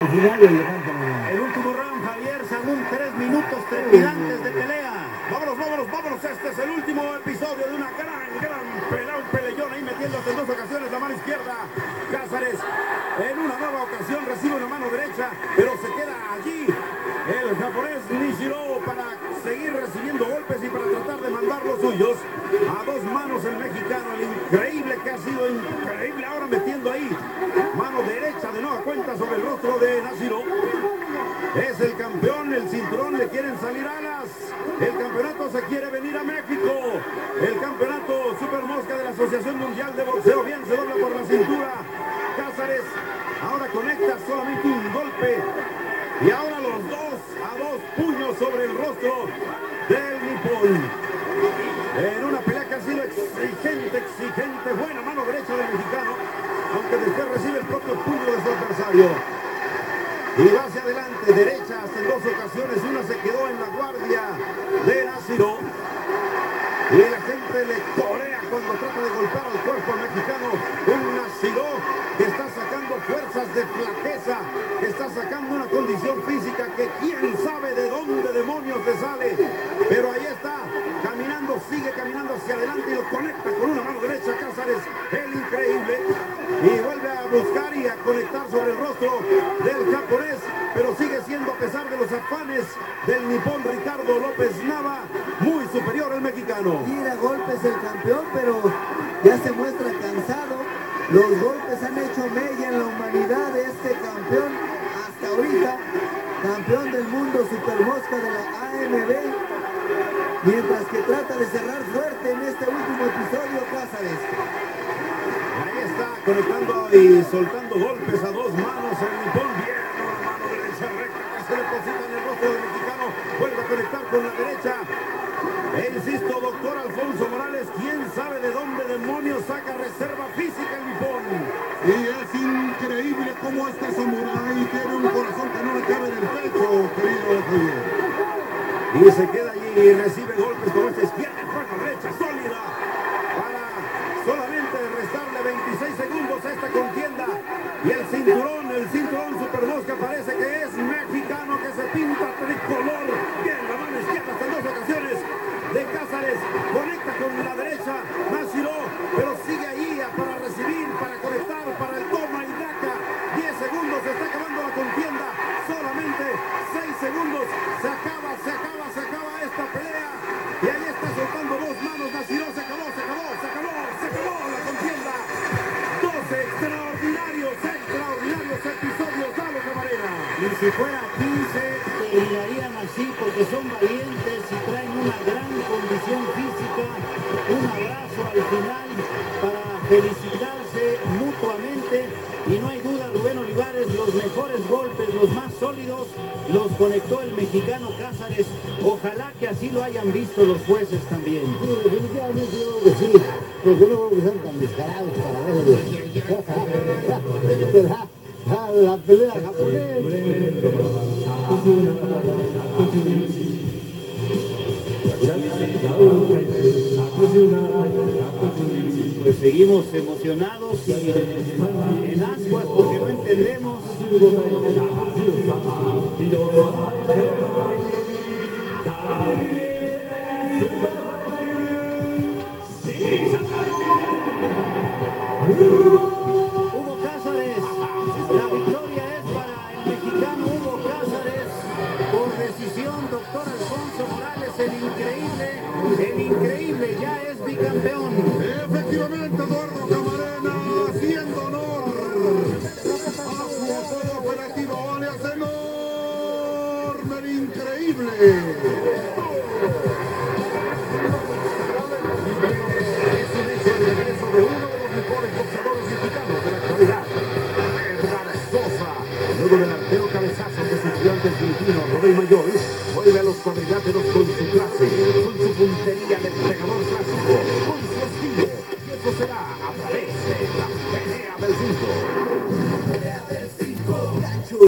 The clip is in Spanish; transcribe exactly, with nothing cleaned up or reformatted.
final lo levantan. El último round, Javier, según tres minutos trepidantes de pelea. Vámonos, vámonos, vámonos. Este es el último episodio de una gran, gran pelea. Un peleón ahí metiéndose en dos ocasiones la mano izquierda. Cázares en una nueva ocasión recibe una mano derecha, pero se queda allí el japonés Nishiro para seguir recibiendo golpes y para tratar de mandar los suyos. A dos manos el mexicano, el increíble que ha sido increíble ahora metiendo ahí. Mano derecha de nueva cuenta sobre el rostro de Nishiro. Es el campeón, el cinturón, le quieren salir alas. El campeonato se quiere venir a México. El campeonato Super Mosca de la Asociación Mundial de Boxeo. Bien, se dobla por la cintura. Cázares ahora conecta solamente un golpe. Y ahora los dos a dos puños sobre el rostro del nipón. En una pelea que ha sido exigente, exigente. Buena mano derecha del mexicano. Aunque después recibe el propio puño de su adversario. Y va hacia adelante, derecha hasta en dos ocasiones. Una se quedó en la guardia de Nishiro. Y la gente le corea cuando trata de golpear al cuerpo al mexicano. Un Nishiro que está sacando fuerzas de flaqueza, que está sacando una condición física que quién sabe de dónde demonios le sale. Pero ahí está, caminando, sigue caminando hacia adelante y lo conecta con una mano derecha. Cázares, el increíble. Y vuelve a buscar y a conectar sobre el rostro del japonés, pero sigue siendo, a pesar de los afanes del nipón Ricardo López Nava, muy superior al mexicano. Tira golpes el campeón, pero ya se muestra cansado. Los golpes han hecho mella en la humanidad de este campeón hasta ahorita, campeón del mundo Super Mosca de la A M B, mientras que trata de cerrar fuerte en este último episodio Cázares. Ahí está conectando y soltando golpes a dos manos el nipón. Bien, una mano derecha recta que se deposita en el rostro del mexicano. Vuelve a conectar con la derecha. E insisto, doctor Alfonso Morales, quién sabe de dónde demonios saca reserva física el nipón. Y es increíble cómo este samurái tiene un corazón que no le cabe en el pecho, querido Javier. Y se queda allí y recibe golpes con esta izquierda, con la derecha sólida. Para solamente restarle veintiséis segundos a esta contienda. Y el cinturón, el cinturón Super Mosca parece que es mexicano, que se pinta tricolor. Bien, la mano izquierda hasta en dos ocasiones de Cázares. Conecta con la derecha Nishiro, pero sigue ahí para recibir, para conectar, para el toma y daca. diez segundos, se está acabando la contienda. Solamente seis segundos. Se acaba, se acaba, se acaba esta pelea. Y ahí está soltando dos manos Nishiro. Se acabó, se acabó, se acabó, se acabó la contienda. Dos extraordinarios, extraordinarios episodios, Lalo Camarena. Y si fuera quince, terminarían así porque son valientes y traen una gran condición física. Un abrazo al final para felicitarse mutuamente. Y no hay duda, Rubén Olivares, los mejores golpes, los más sólidos, los conectó el mexicano Cázares. Ojalá que así lo hayan visto los jueces también. Sí, definitivamente yo creo que sí, porque no creo que sean tan descarados para ver la, la pelea japonesa. Pues seguimos emocionados y en ascuas porque no entendemos. Hugo Cázares, la victoria es para el mexicano Hugo Cázares por decisión, doctor Alfonso Morales, el increíble, el increíble ya es bicampeón. Efectivamente, Eduardo Camarena, haciendo honor a su apoyo operativo, alias enorme, el increíble. Es un hecho el regreso de uno de los mejores boxeadores mexicanos de la actualidad, Edgar Sosa. Luego del artero cabezazo que sufrió ante el filipino Robey Mayor, vuelve a los cuadriláteros con su clase, con su puntería de pegador clásico, con su estilo. Y eso será a través de la pelea del cinco.